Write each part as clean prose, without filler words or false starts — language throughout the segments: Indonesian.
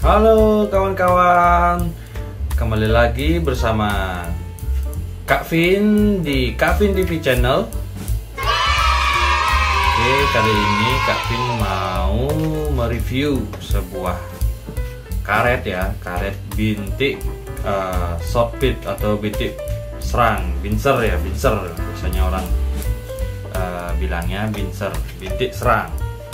Halo kawan-kawan, kembali lagi bersama Kak Vin di Kak Vin TV channel. Oke, kali ini Kak Vin mau mereview sebuah karet ya, karet bintik short pit atau bintik serang, binser ya, binser biasanya orang bilangnya binser, bintik serang.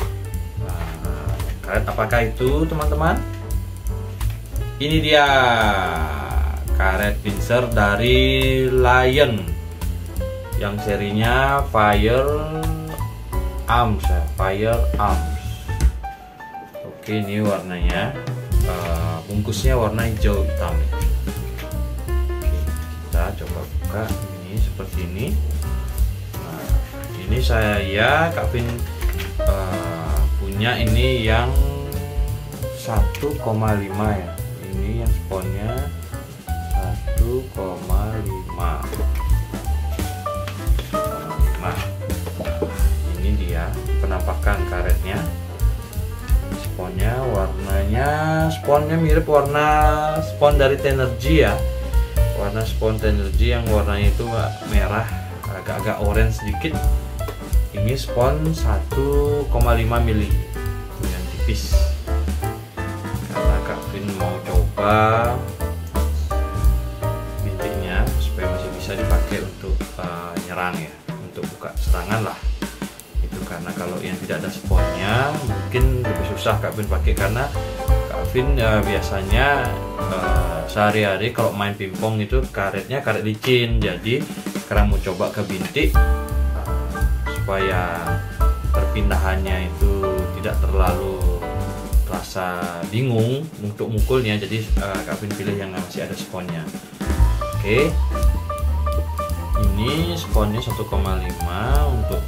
Karet apakah itu teman-teman? Ini dia karet pincer dari Lion yang serinya Fire Arms ya, Fire Arms. Oke, ini warnanya bungkusnya warna hijau hitam. Oke, kita coba buka ini seperti ini. Nah, ini saya Kak Vin punya ini yang 1,5 ya. Ini yang sponnya 1,5. Ini dia penampakan karetnya. Sponnya sponnya mirip warna spon dari Tenergy ya. Warna spon Tenergy yang warnanya itu merah, agak-agak orange sedikit. Ini spon 1,5 mili yang tipis. Karena Kak Vin mau coba bintiknya supaya masih bisa dipakai untuk nyerang ya, untuk buka serangan lah. Itu karena kalau yang tidak ada sponnya mungkin lebih susah Kak Vin pakai, karena Kak Vin biasanya sehari-hari kalau main pingpong itu karetnya karet licin. Jadi sekarang mau coba ke bintik supaya perpindahannya itu tidak terlalu rasa bingung untuk mukulnya. Jadi Kak Vin pilih yang masih ada sponnya. Oke, ini sponnya 1,5 untuk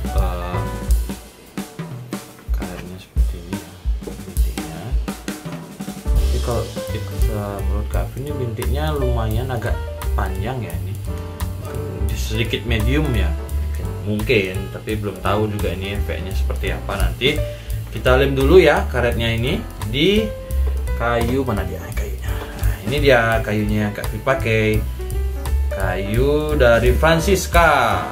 karetnya seperti ini bintiknya. Tapi kalau menurut Kak Vin ini bintiknya lumayan agak panjang ya, ini sedikit medium ya mungkin, tapi belum tahu juga ini efeknya seperti apa. Nanti kita lem dulu ya karetnya ini di kayu. Mana dia kayunya? Nah, ini dia kayunya yang Kak Vin pakai, kayu dari Francisca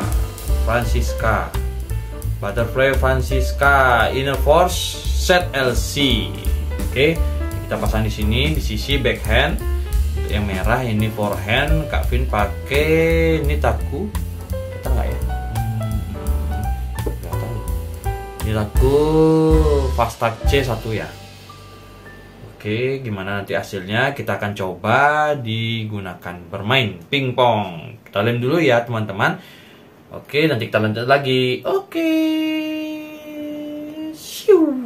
Butterfly Francisca Inner Force Set LC. Oke, kita pasang di sini di sisi backhand. Untuk yang merah ini forehand. Kak Vin pakai ini taku, kita nggak ya? Ini laku Fastag C1 ya. Oke, gimana nanti hasilnya kita akan coba digunakan bermain pingpong. Kita lem dulu ya teman-teman. Oke, nanti kita lanjut lagi. Oke. Shoo.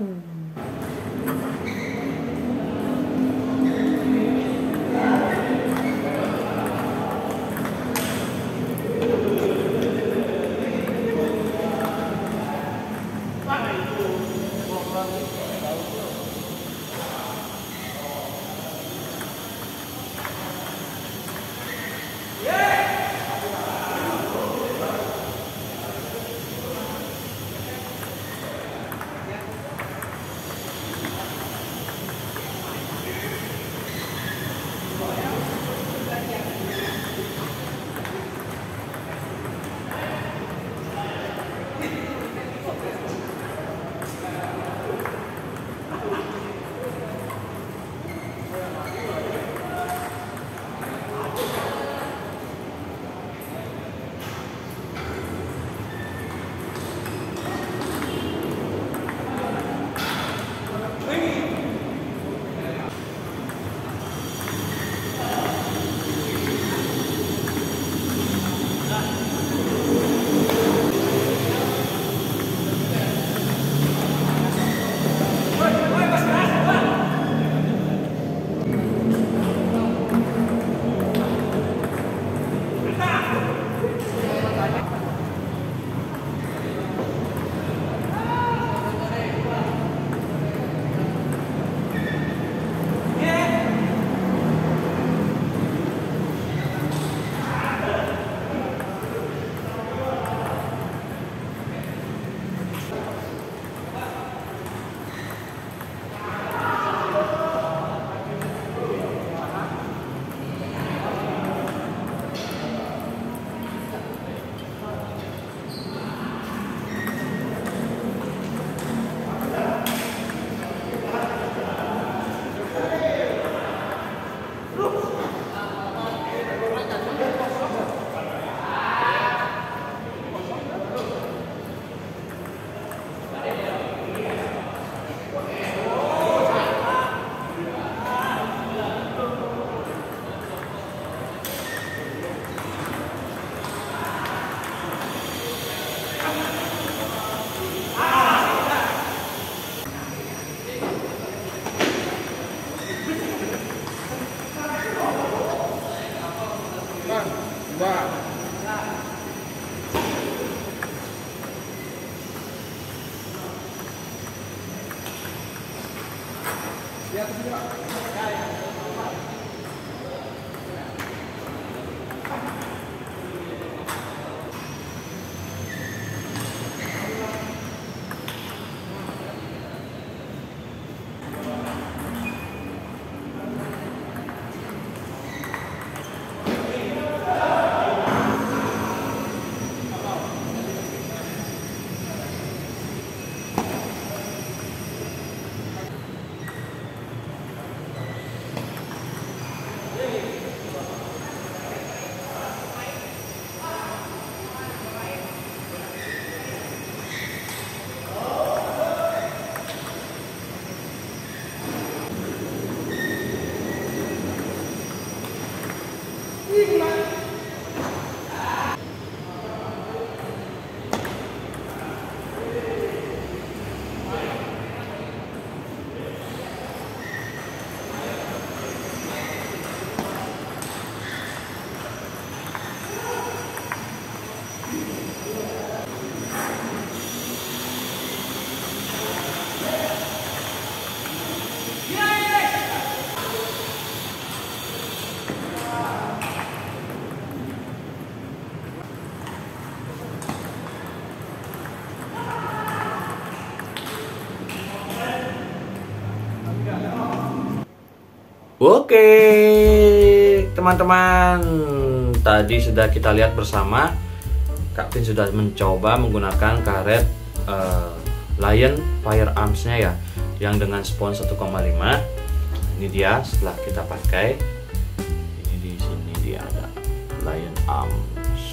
Oke, teman-teman, tadi sudah kita lihat bersama. Kak Vin sudah mencoba menggunakan karet Lion Firearms-nya ya, yang dengan spons 1,5. Ini dia setelah kita pakai. Ini di sini dia ada Lion Arms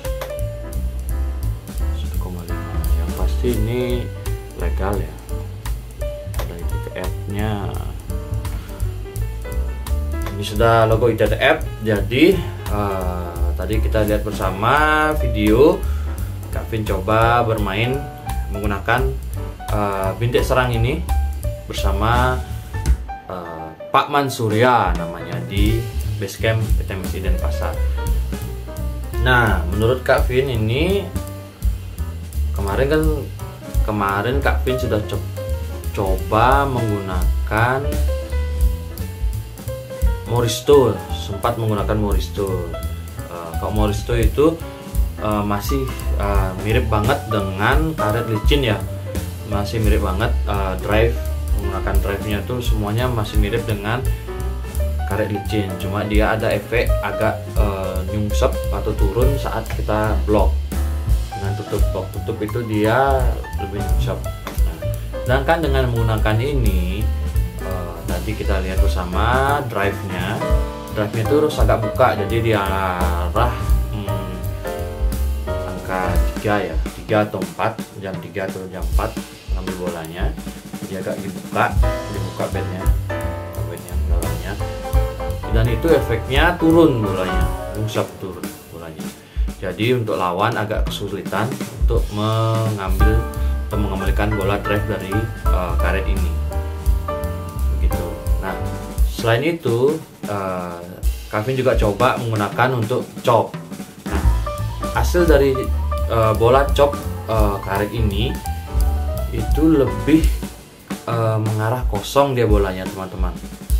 1,5. Yang pasti ini legal ya. Ada ITTF-nya. Ini sudah logo ITTF. Jadi tadi kita lihat bersama video Kak Vin coba bermain menggunakan bintik serang ini bersama Pak Mansurya namanya di Basecamp PTMSI Denpasar. Nah, menurut Kak Vin ini kemarin Kak Vin sudah coba menggunakan Moristo, sempat menggunakan Moristo. Kalau Moristo itu masih mirip banget dengan karet licin ya, masih mirip banget drive, menggunakan drive-nya tuh semuanya masih mirip dengan karet licin, cuma dia ada efek agak nyungsep atau turun saat kita blok dengan blok tutup itu dia lebih nyungsep. Nah, sedangkan dengan menggunakan ini tadi kita lihat bersama drive-nya terus agak buka, jadi di arah angka 3 ya, 3 atau 4, jam 3 atau jam 4 ngambil bolanya, jadi agak dibuka bednya dalamnya, dan itu efeknya turun bolanya, nyungsep turun bolanya. Jadi untuk lawan agak kesulitan untuk mengambil atau mengembalikan bola drive dari karet ini. Nah, selain itu Kak Vin juga coba menggunakan untuk chop. Nah, hasil dari bola chop karet ini itu lebih mengarah kosong dia bolanya, teman-teman.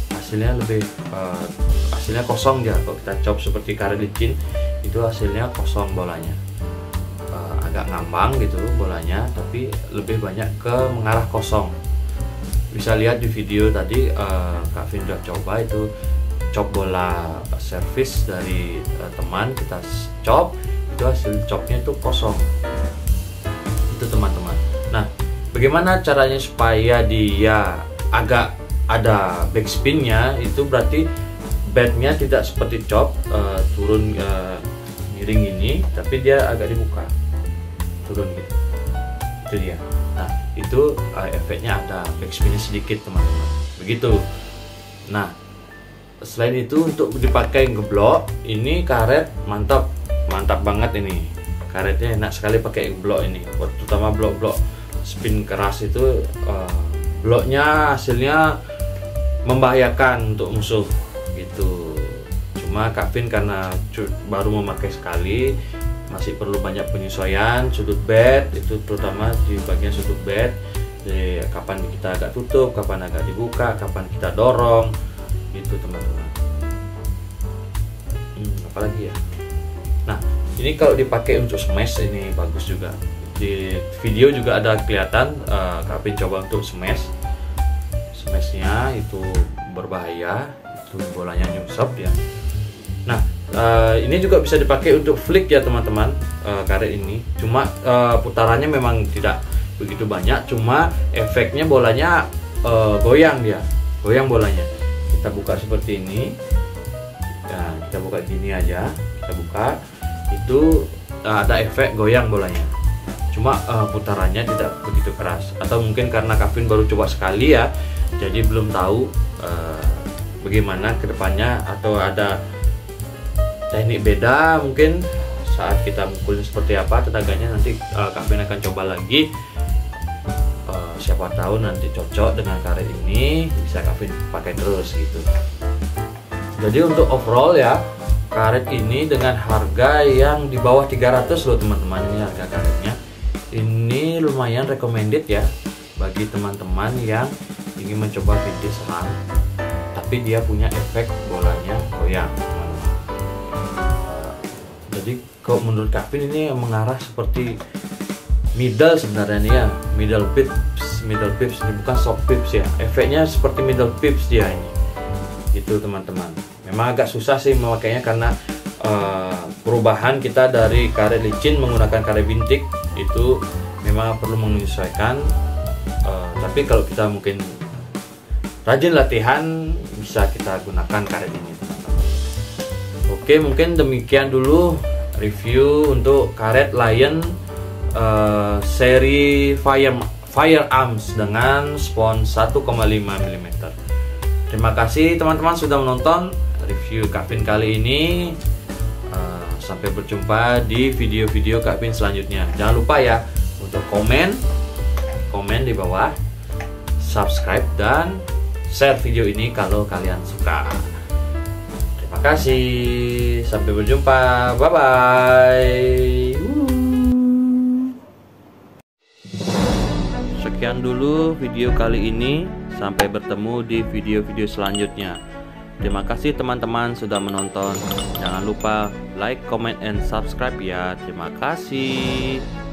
Hasilnya kosong dia. Kalau kita chop seperti karet licin itu hasilnya kosong bolanya, agak ngambang gitu bolanya, tapi lebih banyak ke mengarah kosong. Bisa lihat di video tadi Kak Vin udah coba itu chop bola servis dari teman, kita chop itu hasil chopnya itu kosong itu, teman-teman. Nah, bagaimana caranya supaya dia agak ada backspinnya? Itu berarti bednya tidak seperti chop turun miring ini, tapi dia agak dibuka turun gitu, itu dia. Nah, itu efeknya ada backspinnya sedikit, teman-teman, begitu. Nah, selain itu untuk dipakai ngeblok, ini karet mantap banget ini. Karetnya enak sekali pakai blok ini, terutama blok-blok spin keras itu bloknya hasilnya membahayakan untuk musuh gitu. Cuma Kak Vin karena baru memakai sekali, masih perlu banyak penyesuaian sudut bed, itu terutama di bagian sudut bed. Jadi kapan kita agak tutup, kapan agak dibuka, kapan kita dorong, gitu teman-teman. Apalagi ya, nah ini kalau dipakai untuk smash ini bagus juga. Di video juga ada kelihatan Kak Apin coba untuk smashnya itu berbahaya, itu bolanya nyungsep ya. Nah ini juga bisa dipakai untuk flick ya teman-teman, karet ini. Cuma putarannya memang tidak begitu banyak, cuma efeknya bolanya goyang, dia goyang bolanya. Kita buka seperti ini, nah, kita buka gini aja, kita buka itu ada efek goyang bolanya. Cuma putarannya tidak begitu keras, atau mungkin karena Kak Apin baru coba sekali ya, jadi belum tahu bagaimana kedepannya, atau ada teknik beda mungkin saat kita mukulin seperti apa tenaganya. Nanti Kak Apin akan coba lagi, siapa tahu nanti cocok dengan karet ini, bisa Kak Apin pakai terus gitu. Jadi untuk overall ya, karet ini dengan harga yang di bawah 300 loh teman-teman, ini harga karetnya. Ini lumayan recommended ya bagi teman-teman yang ingin mencoba vintage serang tapi dia punya efek bolanya goyang. Jadi kalau menurut Kak Apin ini mengarah seperti middle sebenarnya nih ya, middle pips ini bukan soft pips ya, efeknya seperti middle pips dia ini gitu teman-teman. Memang agak susah sih memakainya karena perubahan kita dari karet licin menggunakan karet bintik itu memang perlu menyesuaikan, tapi kalau kita mungkin rajin latihan bisa kita gunakan karet ini teman-teman. Oke, mungkin demikian dulu review untuk karet Lion seri Firearms dengan spon 1,5 mm. Terima kasih teman-teman sudah menonton review Kak Apin kali ini. Sampai berjumpa di video-video Kak Apin selanjutnya. Jangan lupa ya untuk komen di bawah, subscribe dan share video ini kalau kalian suka. Terima kasih, sampai berjumpa, bye bye. Sekian dulu video kali ini, sampai bertemu di video-video selanjutnya. Terima kasih teman-teman sudah menonton. Jangan lupa like, comment, and subscribe ya. Terima kasih.